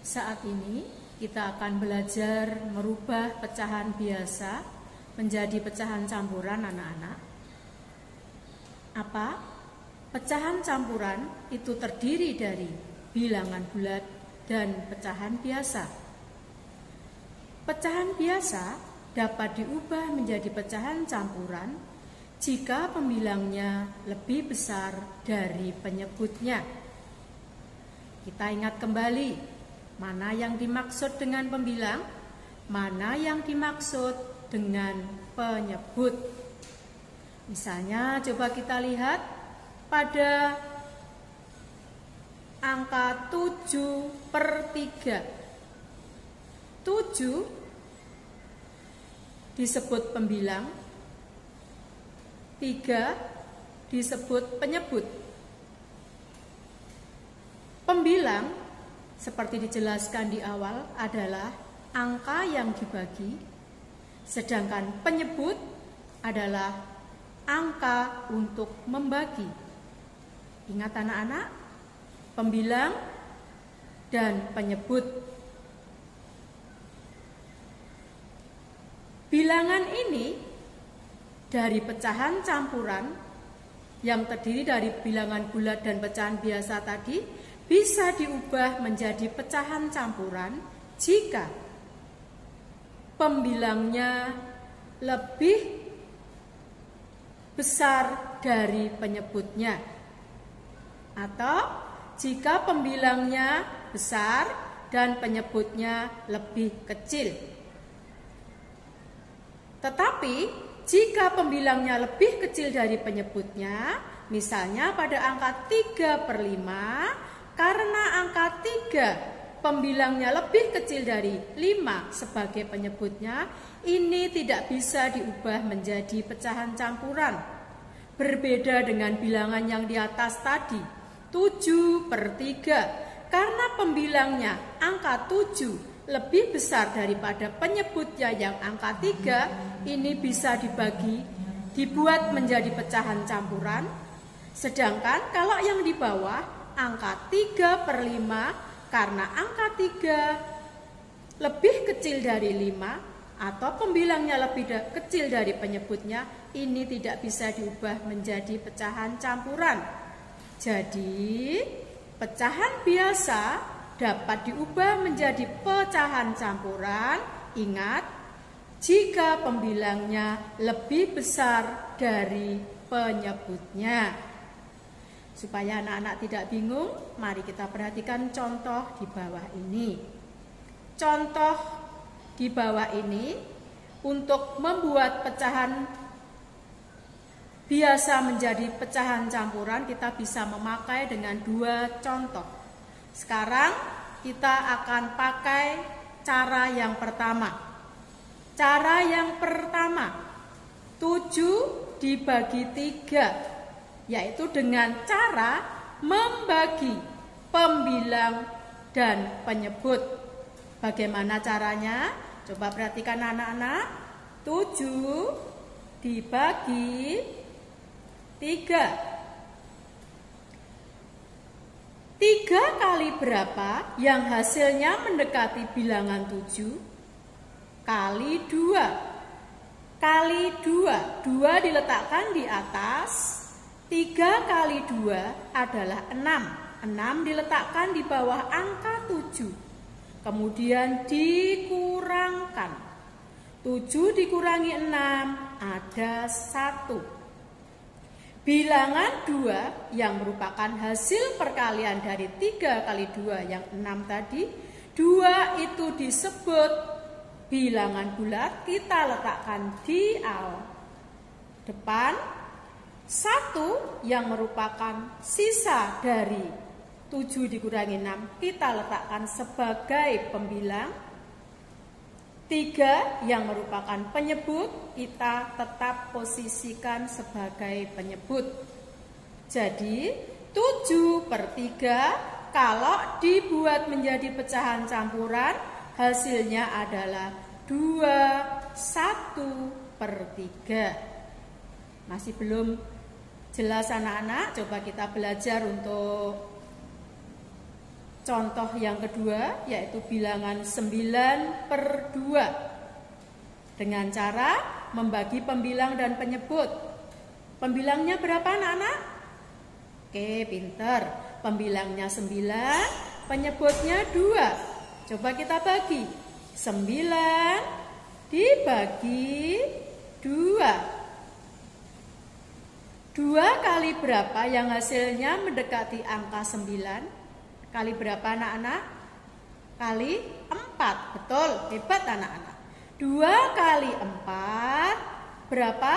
Saat ini kita akan belajar merubah pecahan biasa menjadi pecahan campuran anak-anak. Apa? Pecahan campuran itu terdiri dari bilangan bulat dan pecahan biasa. Pecahan biasa dapat diubah menjadi pecahan campuran jika pembilangnya lebih besar dari penyebutnya. Kita ingat kembali, mana yang dimaksud dengan pembilang, mana yang dimaksud dengan penyebut. Misalnya coba kita lihat pada angka 7/3. 7 disebut pembilang, 3 disebut penyebut. Pembilang seperti dijelaskan di awal adalah angka yang dibagi, sedangkan penyebut adalah angka untuk membagi. Ingat anak-anak, pembilang dan penyebut. Bilangan ini dari pecahan campuran yang terdiri dari bilangan bulat dan pecahan biasa tadi bisa diubah menjadi pecahan campuran jika pembilangnya lebih besar dari penyebutnya, atau jika pembilangnya besar dan penyebutnya lebih kecil. Tetapi jika pembilangnya lebih kecil dari penyebutnya, misalnya pada angka 3/5, karena angka 3 pembilangnya lebih kecil dari 5 sebagai penyebutnya, ini tidak bisa diubah menjadi pecahan campuran. Berbeda dengan bilangan yang di atas tadi, 7/3, karena pembilangnya angka 7 lebih besar daripada penyebutnya yang angka 3, ini bisa dibuat menjadi pecahan campuran. Sedangkan kalau yang di bawah angka 3/5, karena angka 3 lebih kecil dari 5 atau pembilangnya lebih kecil dari penyebutnya, ini tidak bisa diubah menjadi pecahan campuran. Jadi pecahan biasa dapat diubah menjadi pecahan campuran. Ingat, jika pembilangnya lebih besar dari penyebutnya. Supaya anak-anak tidak bingung, mari kita perhatikan contoh di bawah ini. Contoh di bawah ini, untuk membuat pecahan biasa menjadi pecahan campuran, kita bisa memakai dengan 2 contoh. Sekarang kita akan pakai cara yang pertama. Cara yang pertama, 7 dibagi 3, yaitu dengan cara membagi pembilang dan penyebut. Bagaimana caranya? Coba perhatikan anak-anak. 7 dibagi 3. 3 kali berapa yang hasilnya mendekati bilangan 7? Kali 2. Kali 2. 2 diletakkan di atas. 3 kali 2 adalah 6. 6 diletakkan di bawah angka 7. Kemudian dikurangkan. 7 dikurangi 6 ada 1. Bilangan 2 yang merupakan hasil perkalian dari 3 kali 2 yang 6 tadi, 2 itu disebut bilangan bulat, kita letakkan di depan. 1 yang merupakan sisa dari 7 dikurangi 6, kita letakkan sebagai pembilang. 3 yang merupakan penyebut, kita tetap posisikan sebagai penyebut. Jadi 7/3 kalau dibuat menjadi pecahan campuran, hasilnya adalah 21/3. Masih belum jelas anak-anak? Coba kita belajar untuk contoh yang kedua yaitu bilangan 9/2 dengan cara membagi pembilang dan penyebut. Pembilangnya berapa anak-anak? Oke, pinter. Pembilangnya 9, penyebutnya 2. Coba kita bagi. 9 dibagi 2. 2 kali berapa yang hasilnya mendekati angka 9? Kali berapa anak-anak? Kali 4. Betul, hebat anak-anak. 2 kali 4 berapa?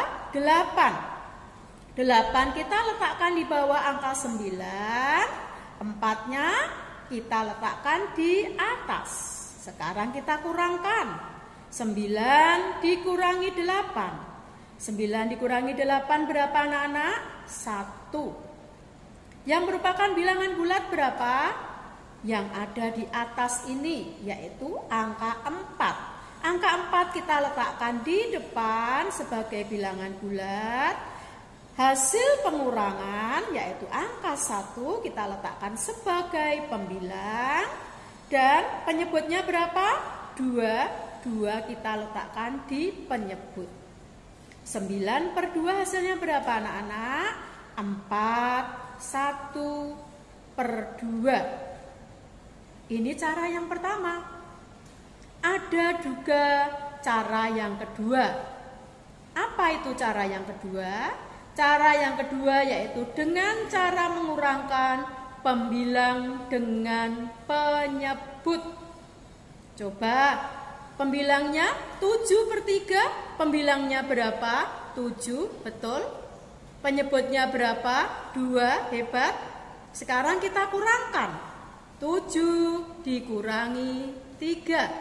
8. 8 kita letakkan di bawah angka 9. 4-nya kita letakkan di atas. Sekarang kita kurangkan. 9 dikurangi 8. 9 dikurangi 8 berapa anak-anak? 1. Yang merupakan bilangan bulat berapa? Yang ada di atas ini, yaitu angka 4. Angka 4 kita letakkan di depan sebagai bilangan bulat. Hasil pengurangan, yaitu angka 1, kita letakkan sebagai pembilang. Dan penyebutnya berapa? 2. 2 kita letakkan di penyebut. 9/2 hasilnya berapa anak-anak? 4, 1/2. Ini cara yang pertama. Ada juga cara yang kedua. Apa itu cara yang kedua? Cara yang kedua yaitu dengan cara mengurangkan pembilang dengan penyebut. Coba. Pembilangnya 7/3, pembilangnya berapa? 7, betul. Penyebutnya berapa? 2, hebat. Sekarang kita kurangkan. 7 dikurangi 3.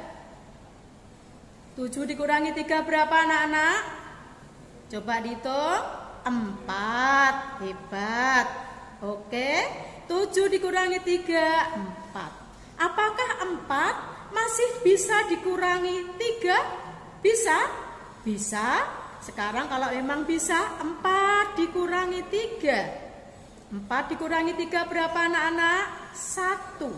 7 dikurangi 3 berapa anak-anak? Coba dihitung. 4, hebat. Oke, 7 dikurangi 3, 4. Apakah 4 masih bisa dikurangi 3? Bisa? Bisa. Sekarang kalau memang bisa, 4 dikurangi 3. 4 dikurangi 3 berapa anak-anak? 1.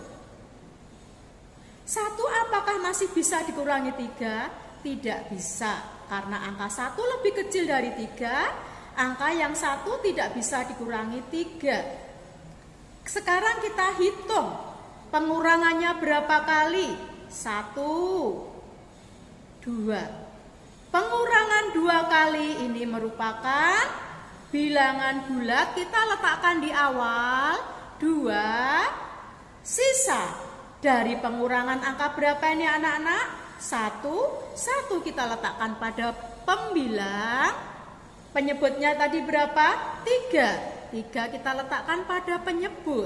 1 apakah masih bisa dikurangi 3? Tidak bisa. Karena angka 1 lebih kecil dari 3. Angka yang 1 tidak bisa dikurangi 3. Sekarang kita hitung. Pengurangannya berapa kali? 1, 2. Pengurangan 2 kali ini merupakan bilangan bulat. Kita letakkan di awal 2. Sisa dari pengurangan angka berapa ini anak-anak? 1 kita letakkan pada pembilang. Penyebutnya tadi berapa? 3 kita letakkan pada penyebut.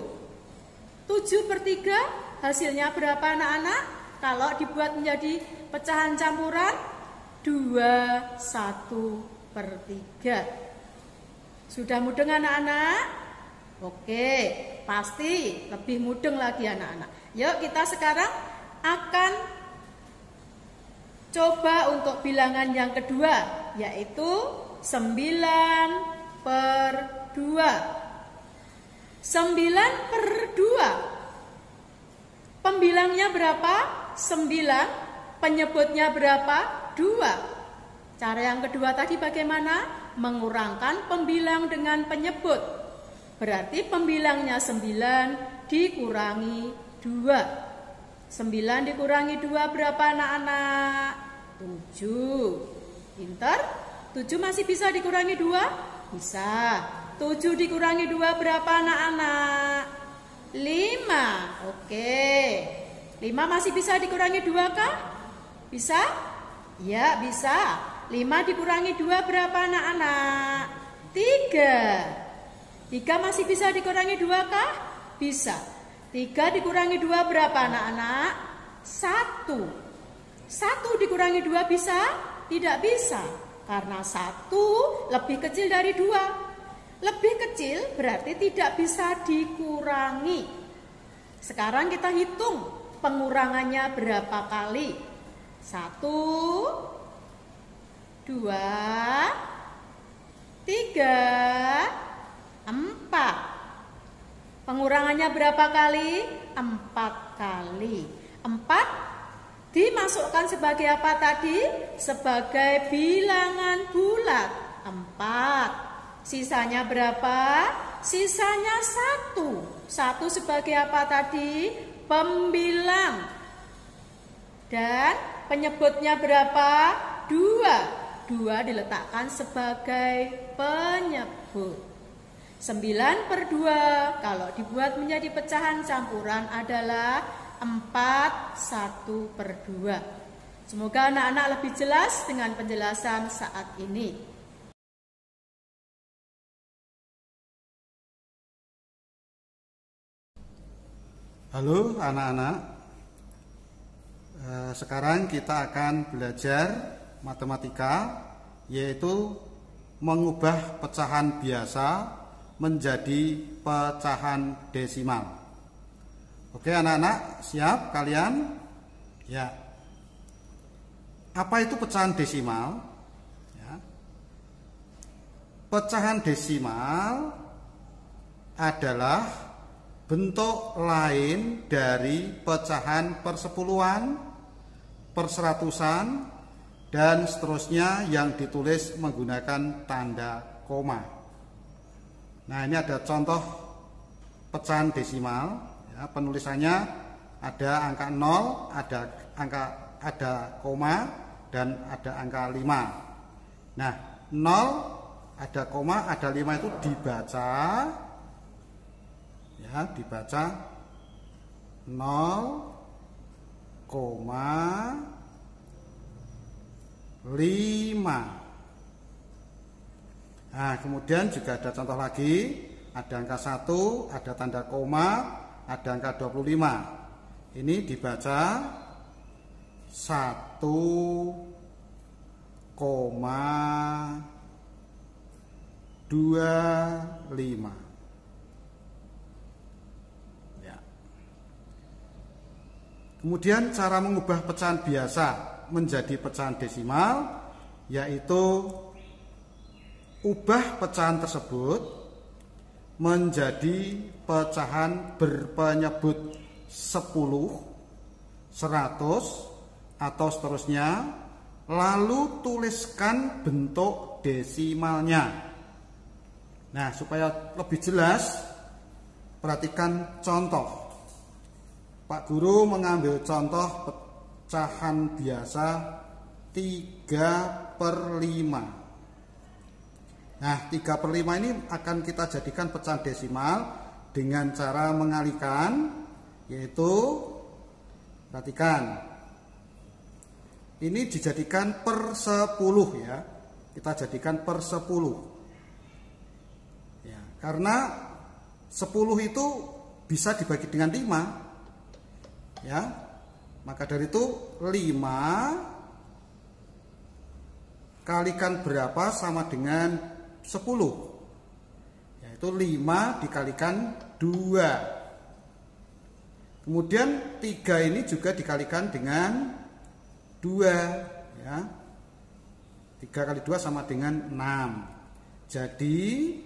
7/3 hasilnya berapa anak-anak? Kalau dibuat menjadi pecahan campuran 2, 1/3. Sudah mudeng anak-anak? Oke, pasti lebih mudeng lagi anak-anak. Yuk kita sekarang akan coba untuk bilangan yang kedua, yaitu 9/2. 9/2. Pembilangnya berapa? 9. Penyebutnya berapa? 2. Cara yang kedua tadi bagaimana? Mengurangkan pembilang dengan penyebut. Berarti pembilangnya 9 dikurangi 2. 9 dikurangi 2 berapa anak-anak? 7. Pinter? 7 masih bisa dikurangi 2? Bisa. 7 dikurangi 2 berapa anak-anak? 5. Oke. 5 masih bisa dikurangi 2 kah? Bisa? Ya, bisa. 5 dikurangi 2 berapa anak-anak? 3. 3 masih bisa dikurangi 2 kah? Bisa. 3 dikurangi 2 berapa anak-anak? 1. 1 dikurangi 2 bisa? Tidak bisa. Karena 1 lebih kecil dari 2. Lebih kecil berarti tidak bisa dikurangi. Sekarang kita hitung pengurangannya berapa kali. 1, 2, 3, 4. Pengurangannya berapa kali? 4 kali. 4 dimasukkan sebagai apa tadi? Sebagai bilangan bulat. 4. Sisanya berapa? Sisanya 1. 1 sebagai apa tadi? Pembilang. Dan penyebutnya berapa? 2. 2 diletakkan sebagai penyebut. 9/2 kalau dibuat menjadi pecahan campuran adalah 4/1/2. Semoga anak-anak lebih jelas dengan penjelasan saat ini. Halo anak-anak, sekarang kita akan belajar matematika, yaitu mengubah pecahan biasa menjadi pecahan desimal. Oke anak-anak, siap kalian? Ya. Apa itu pecahan desimal? Ya. Pecahan desimal adalah bentuk lain dari pecahan persepuluhan, perseratusan, dan seterusnya yang ditulis menggunakan tanda koma. Nah, ini ada contoh pecahan desimal. Ya, penulisannya ada angka 0, ada koma, dan ada angka 5. Nah, 0, ada koma, ada 5 itu dibaca, ya, dibaca 0,5. Nah, kemudian juga ada contoh lagi, ada angka 1, ada tanda koma, ada angka 25. Ini dibaca 1,25. Ya. Kemudian cara mengubah pecahan biasa menjadi pecahan desimal, yaitu ubah pecahan tersebut menjadi pecahan berpenyebut 10, 100, atau seterusnya, lalu tuliskan bentuk desimalnya. Nah, supaya lebih jelas, perhatikan contoh. Pak Guru mengambil contoh pecahan biasa 3/5. Nah, 3/5 ini akan kita jadikan pecahan desimal dengan cara mengalihkan, yaitu perhatikan, ini dijadikan per 10 ya. Kita jadikan per 10. Ya, karena 10 itu bisa dibagi dengan 5. Ya. Maka dari itu 5 kalikan berapa sama dengan 10, yaitu 5 dikalikan 2. Kemudian 3 ini juga dikalikan dengan 2, ya. 3 kali 2 sama dengan 6. Jadi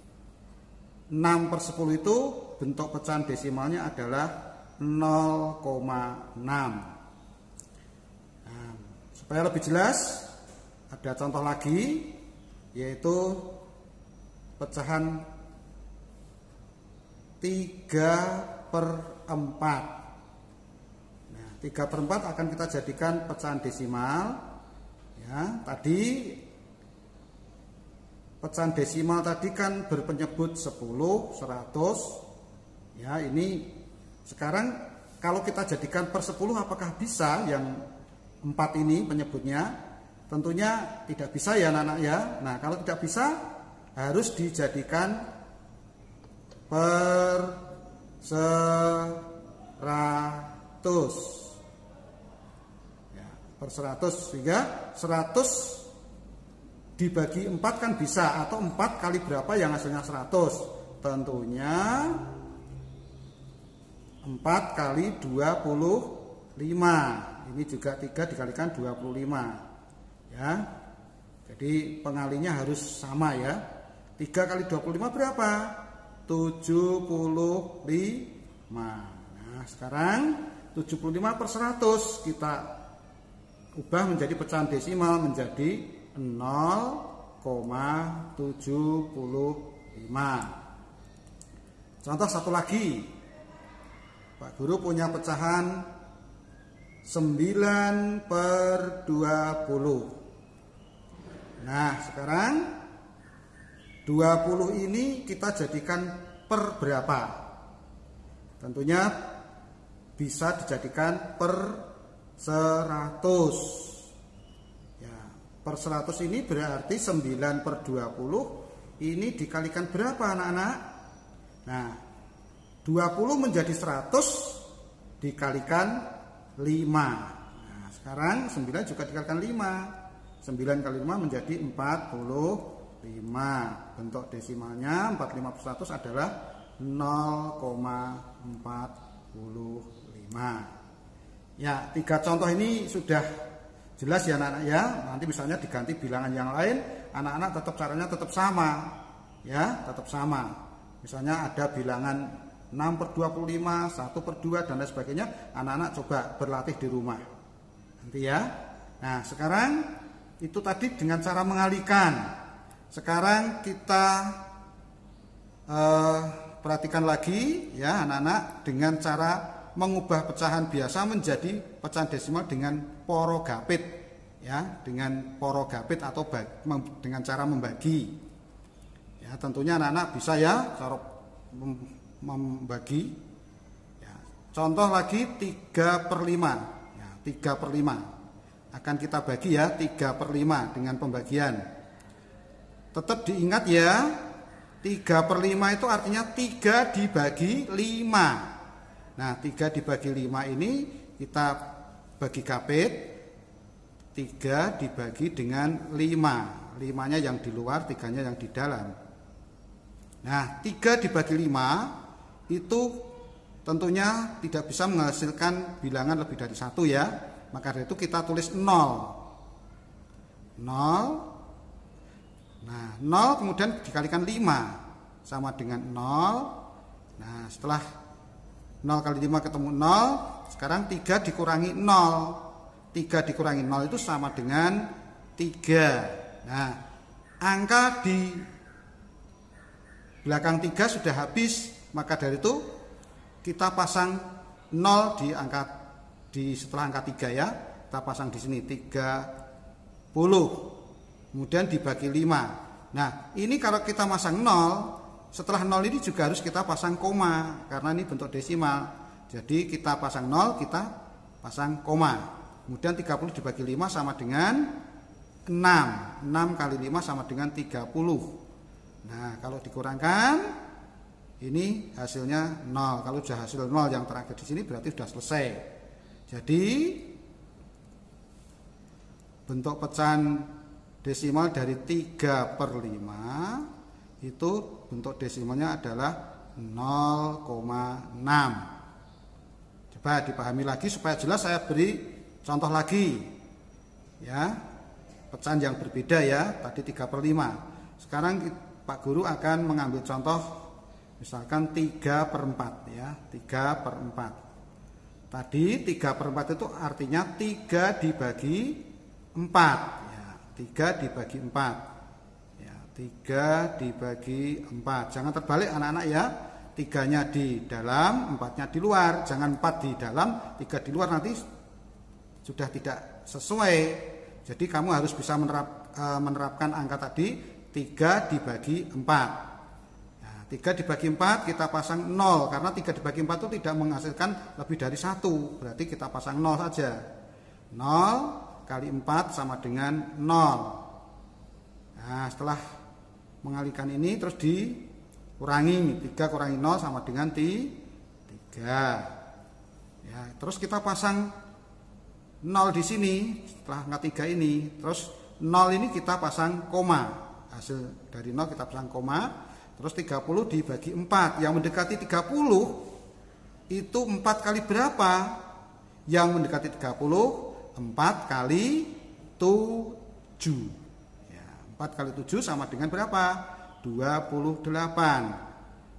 6/10 itu bentuk pecahan desimalnya adalah 0,6. Nah, supaya lebih jelas, ada contoh lagi, yaitu pecahan 3/4. Nah, 3/4 akan kita jadikan pecahan desimal. Ya, tadi pecahan desimal tadi kan berpenyebut 10, 100. Ya, ini sekarang kalau kita jadikan per 10, apakah bisa yang 4 ini penyebutnya? Tentunya tidak bisa ya anak-anak ya. Nah, kalau tidak bisa, harus dijadikan per 100. Ya, per 100, sehingga 100 dibagi 4 kan bisa, atau 4 kali berapa yang hasilnya 100. Tentunya 4 kali 25. Ini juga 3 dikalikan 25. Ya, jadi pengalinya harus sama ya. 3 kali 25 berapa? Nah, sekarang 75 per 100 kita ubah menjadi pecahan desimal menjadi 0,75. Contoh satu lagi. Pak Guru punya pecahan 9 per 20. Nah, sekarang 20 ini kita jadikan per berapa? Tentunya bisa dijadikan per 100. Ya, per 100 ini berarti 9 per 20 ini dikalikan berapa anak-anak? Nah, 20 menjadi 100 dikalikan 5. Nah, sekarang 9 juga dikalikan 5. 9 kali 5 menjadi 45. Bentuk desimalnya 45 per 100 adalah 0,45. Ya, 3 contoh ini sudah jelas ya anak-anak ya. Nanti misalnya diganti bilangan yang lain, anak-anak tetap caranya tetap sama. Ya, tetap sama. Misalnya ada bilangan 6 per 25, 1 per 2 dan lain sebagainya. Anak-anak coba berlatih di rumah. Nanti ya. Nah, sekarang itu tadi dengan cara mengalihkan. Sekarang kita perhatikan lagi ya anak-anak dengan cara mengubah pecahan biasa menjadi pecahan desimal dengan porogapit ya, dengan porogapit atau dengan cara membagi. Ya, tentunya anak-anak bisa ya cara membagi. Ya, contoh lagi 3 per 5. Ya, 3 per 5. Akan kita bagi ya 3 per 5 dengan pembagian. Tetap diingat ya, 3 per 5 itu artinya 3 dibagi 5. Nah, 3 dibagi 5 ini kita bagi kapit. 3 dibagi dengan 5. 5-nya yang di luar, 3-nya yang di dalam. Nah, 3 dibagi 5 itu tentunya tidak bisa menghasilkan bilangan lebih dari 1 ya. Maka dari itu kita tulis 0. 0. Nah, 0 kemudian dikalikan 5 sama dengan 0. Nah, setelah 0 kali 5 ketemu 0, sekarang 3 dikurangi 0. 3 dikurangi 0 itu sama dengan 3. Nah, angka di belakang 3 sudah habis, maka dari itu kita pasang 0 di setelah angka 3 ya. Kita pasang di sini 30. Kemudian dibagi 5. Nah, ini kalau kita pasang 0, setelah 0 ini juga harus kita pasang koma karena ini bentuk desimal. Jadi kita pasang 0, kita pasang koma. Kemudian 30 dibagi 5 sama dengan 6. 6 kali 5 sama dengan 30. Nah, kalau dikurangkan ini hasilnya 0. Kalau sudah hasil 0 yang terakhir di sini berarti sudah selesai. Jadi bentuk pecahan desimal dari 3 per 5 itu bentuk desimalnya adalah 0,6. Coba dipahami lagi supaya jelas, saya beri contoh lagi ya, pecahan yang berbeda ya. Tadi 3 per 5. Sekarang Pak Guru akan mengambil contoh misalkan 3 per 4 ya. 3 per 4. Tadi 3 per 4 itu artinya 3 dibagi 4 ya. 3 dibagi 4 ya. 3 dibagi 4. Jangan terbalik anak-anak ya. 3-nya di dalam, 4-nya di luar. Jangan 4 di dalam, 3 di luar, nanti sudah tidak sesuai. Jadi kamu harus bisa menerapkan angka tadi 3 dibagi 4. Nah, 3 dibagi 4 kita pasang 0. Karena 3 dibagi 4 itu tidak menghasilkan lebih dari 1. Berarti kita pasang 0 saja. 0 kali 4 sama dengan 0. Nah, setelah mengalihkan ini terus dikurangi. 3 kurangi 0 sama dengan 3. Ya, terus kita pasang 0 di sini setelah angka 3 ini. Terus 0 ini kita pasang koma. Hasil dari 0 kita pasang koma. Terus 30 dibagi 4. Yang mendekati 30 itu 4 kali berapa? Yang mendekati 30 4 kali 7 ya, 4 kali 7 sama dengan berapa? 28.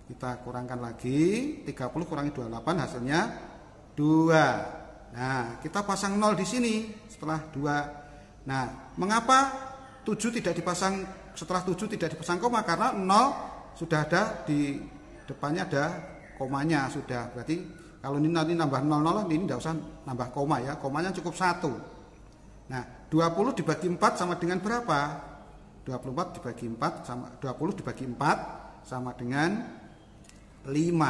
Kita kurangkan lagi, 30 kurangi 28 hasilnya 2. Nah, kita pasang 0 di sini setelah 2. Nah, mengapa 7 tidak dipasang, setelah 7 tidak dipasang koma? Karena 0 sudah ada di depannya, ada komanya sudah. Berarti kalau ini nanti nambah 00, ini tidak usah nambah koma ya, komanya cukup 1. Nah, 20 dibagi 4 sama dengan berapa? 24 dibagi 4 sama 20 dibagi 4 sama dengan 5.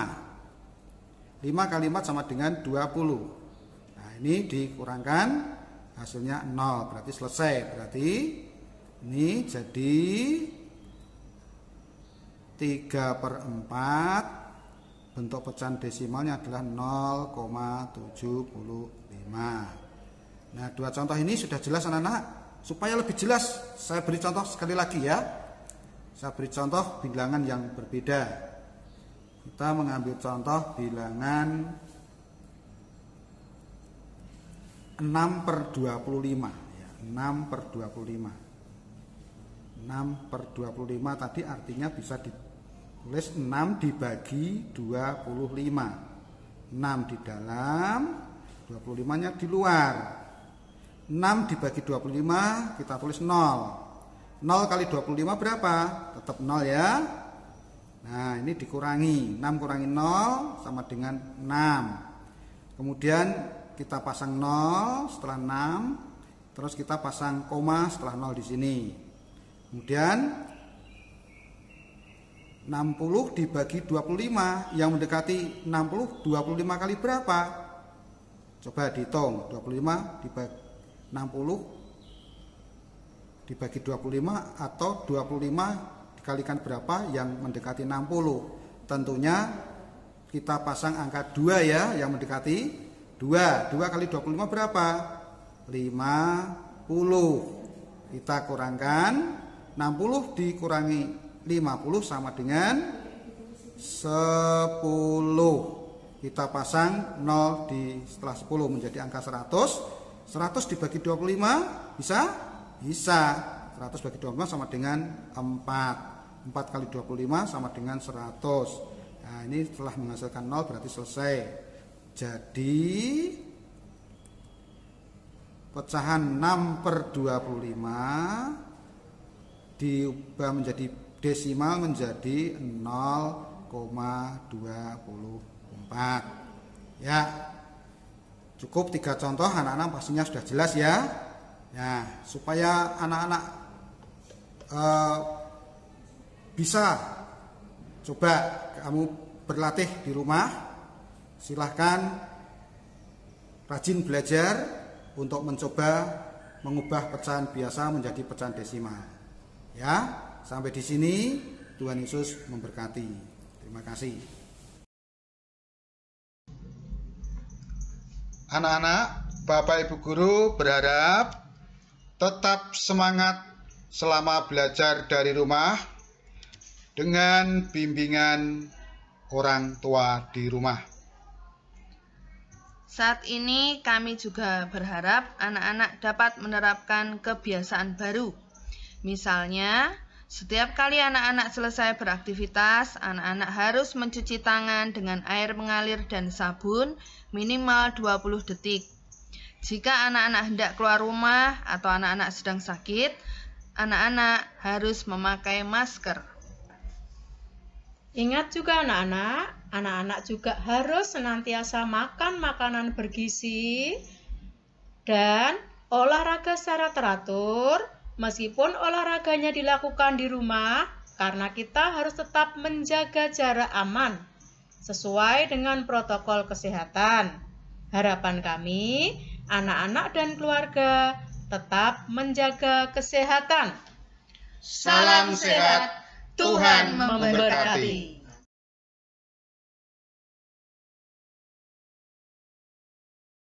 5 kali 4 sama dengan 20. Nah, ini dikurangkan hasilnya 0, berarti selesai. Berarti ini jadi 3/4, bentuk pecahan desimalnya adalah 0,75. Nah, dua contoh ini sudah jelas anak-anak. Supaya lebih jelas, saya beri contoh sekali lagi ya. Saya beri contoh bilangan yang berbeda. Kita mengambil contoh bilangan 6/25 ya, 6/25. 6/25 tadi artinya bisa ditulis 6 dibagi 25. 6 di dalam, 25-nya di luar. 6 dibagi 25 kita tulis 0. 0 kali 25 berapa? Tetap 0 ya. Nah, ini dikurangi. 6 kurangi 0 sama dengan 6. Kemudian kita pasang 0 setelah 6. Terus kita pasang koma setelah 0 di sini. Kemudian 60 dibagi 25, yang mendekati 60, 25 kali berapa? Coba dihitung. 25 dibagi 60 dibagi 25 atau 25 dikalikan berapa yang mendekati 60. Tentunya kita pasang angka 2 ya, yang mendekati 2. 2 kali 25 berapa? 50. Kita kurangkan 60 dikurangi 50 sama dengan 10. Kita pasang 0 di setelah 10 menjadi angka 100. 100 dibagi 25 bisa? Bisa. 100 bagi 25 sama dengan 4. 4 kali 25 sama dengan 100. Nah, ini setelah menghasilkan 0 berarti selesai. Jadi pecahan 6/25 diubah menjadi desimal menjadi 0,24. Ya. Cukup 3 contoh, anak-anak pastinya sudah jelas ya. Nah, supaya anak-anak bisa coba kamu berlatih di rumah, silahkan rajin belajar untuk mencoba mengubah pecahan biasa menjadi pecahan desimal. Ya, sampai di sini Tuhan Yesus memberkati. Terima kasih. Anak-anak, Bapak Ibu Guru berharap tetap semangat selama belajar dari rumah dengan bimbingan orang tua di rumah. Saat ini kami juga berharap anak-anak dapat menerapkan kebiasaan baru. Misalnya, setiap kali anak-anak selesai beraktivitas, anak-anak harus mencuci tangan dengan air mengalir dan sabun minimal 20 detik. Jika anak-anak hendak keluar rumah atau anak-anak sedang sakit, anak-anak harus memakai masker. Ingat juga anak-anak juga harus senantiasa makan makanan bergizi dan olahraga secara teratur, meskipun olahraganya dilakukan di rumah, karena kita harus tetap menjaga jarak aman sesuai dengan protokol kesehatan. Harapan kami, anak-anak dan keluarga tetap menjaga kesehatan. Salam sehat, Tuhan memberkati.